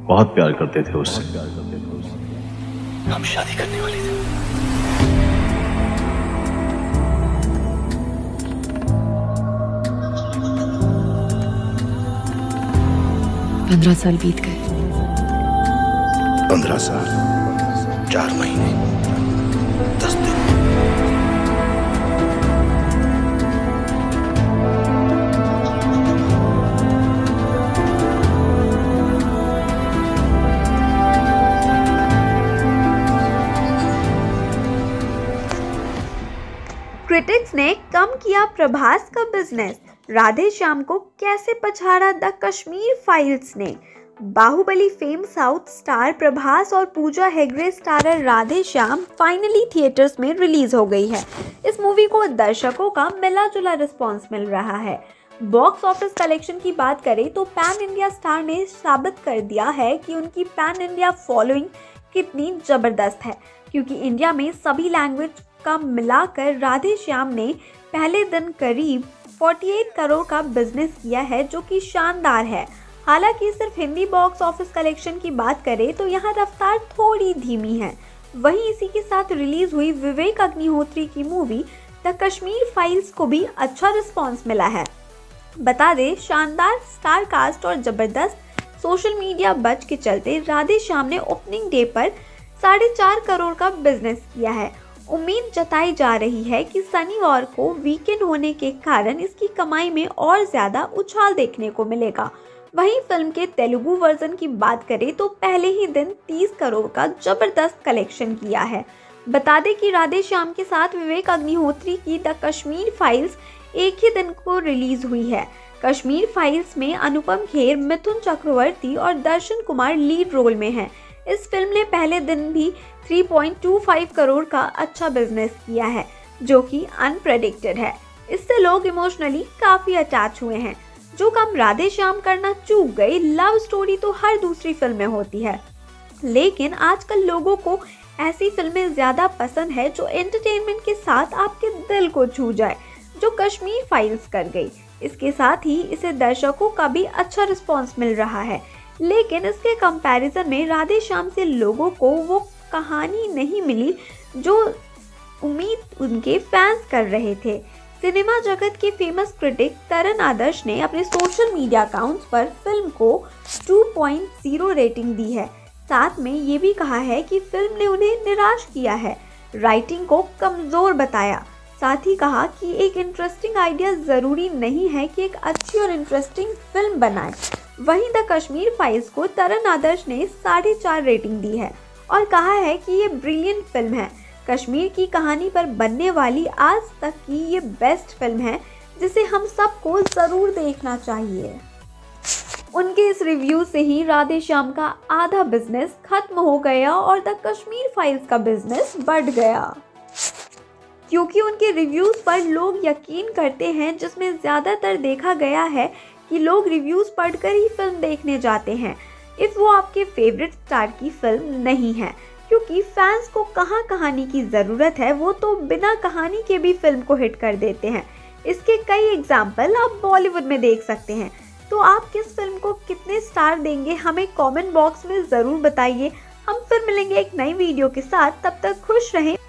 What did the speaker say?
बहुत प्यार करते थे उससे। हम शादी करने वाले थे। 15 साल बीत गए। 15 साल 4 महीने 10 दिन। क्रिटिक्स ने कम किया प्रभास का बिजनेस, राधे श्याम को कैसे पछाड़ा द कश्मीर फाइल्स ने। Baahubali fame south star Prabhas और Pooja Hegde starrer Radhe Shyam finally theatres में रिलीज हो गई है। इस मूवी को दर्शकों का मिला जुला रिस्पॉन्स मिल रहा है। बॉक्स ऑफिस कलेक्शन की बात करें तो पैन इंडिया स्टार ने साबित कर दिया है कि उनकी पैन इंडिया फॉलोइंग कितनी जबरदस्त है, क्योंकि इंडिया में सभी लैंग्वेज का मिलाकर राधे श्याम ने पहले दिन करीब 48 करोड़ का बिजनेस किया है, जो कि शानदार है। हालांकि सिर्फ हिंदी बॉक्स ऑफिस कलेक्शन की बात करें तो यहाँ रफ्तार थोड़ी धीमी है। वहीं इसी के साथ रिलीज हुई विवेक अग्निहोत्री की मूवी द कश्मीर फाइल्स को भी अच्छा रिस्पांस मिला है। बता दें, शानदार स्टार कास्ट और जबरदस्त सोशल मीडिया बज के चलते राधे श्याम ने ओपनिंग डे पर 4.5 करोड़ का बिजनेस किया है। उम्मीद जताई जा रही है कि शनिवार को वीकेंड होने के कारण इसकी कमाई में और ज्यादा उछाल देखने को मिलेगा। वहीं फिल्म के तेलुगु वर्जन की बात करें तो पहले ही दिन 30 करोड़ का जबरदस्त कलेक्शन किया है। बता दें कि राधे श्याम के साथ विवेक अग्निहोत्री की द कश्मीर फाइल्स एक ही दिन को रिलीज हुई है। कश्मीर फाइल्स में अनुपम खेर, मिथुन चक्रवर्ती और दर्शन कुमार लीड रोल में हैं। इस फिल्म ने पहले दिन भी 3.25 करोड़ का अच्छा बिजनेस किया है, जो कि अनप्रेडिक्टेड है। इससे लोग इमोशनली काफी अटैच हुए हैं। जो काम राधे श्याम करना चूक गई, लव स्टोरी तो हर दूसरी फिल्म में होती है, लेकिन आजकल लोगों को ऐसी फिल्में ज्यादा पसंद है जो एंटरटेनमेंट के साथ आपके दिल को छू जाए, जो कश्मीर फाइल्स कर गई। इसके साथ ही इसे दर्शकों का भी अच्छा रिस्पॉन्स मिल रहा है, लेकिन इसके कंपैरिजन में राधे श्याम से लोगों को वो कहानी नहीं मिली जो उम्मीद उनके फैंस कर रहे थे। सिनेमा जगत के फेमस क्रिटिक तरन आदर्श ने अपने सोशल मीडिया अकाउंट्स पर फिल्म को 2.0 रेटिंग दी है। साथ में ये भी कहा है कि फिल्म ने उन्हें निराश किया है, राइटिंग को कमजोर बताया। साथ ही कहा कि एक इंटरेस्टिंग आइडिया जरूरी नहीं है कि एक अच्छी और इंटरेस्टिंग फिल्म बनाए। वहीं द कश्मीर फाइल्स को तरन आदर्श ने 4.5 रेटिंग दी है और कहा है कि ये ब्रिलियंट फिल्म है। कश्मीर की कहानी पर बनने वाली आज तक की ये बेस्ट फिल्म है, जिसे हम सबको जरूर देखना चाहिए। उनके इस रिव्यू से ही राधे श्याम का आधा बिजनेस खत्म हो गया और द कश्मीर फाइल्स का बिजनेस बढ़ गया, क्योंकि उनके रिव्यूज पर लोग यकीन करते हैं, जिसमें ज्यादातर देखा गया है कि लोग रिव्यूज पढ़कर ही फिल्म देखने जाते हैं इफ वो आपके फेवरेट स्टार की फिल्म नहीं है, क्योंकि फैंस को कहाँ कहानी की ज़रूरत है, वो तो बिना कहानी के भी फिल्म को हिट कर देते हैं। इसके कई एग्जाम्पल आप बॉलीवुड में देख सकते हैं। तो आप किस फिल्म को कितने स्टार देंगे, हमें कमेंट बॉक्स में ज़रूर बताइए। हम फिर मिलेंगे एक नई वीडियो के साथ, तब तक खुश रहें।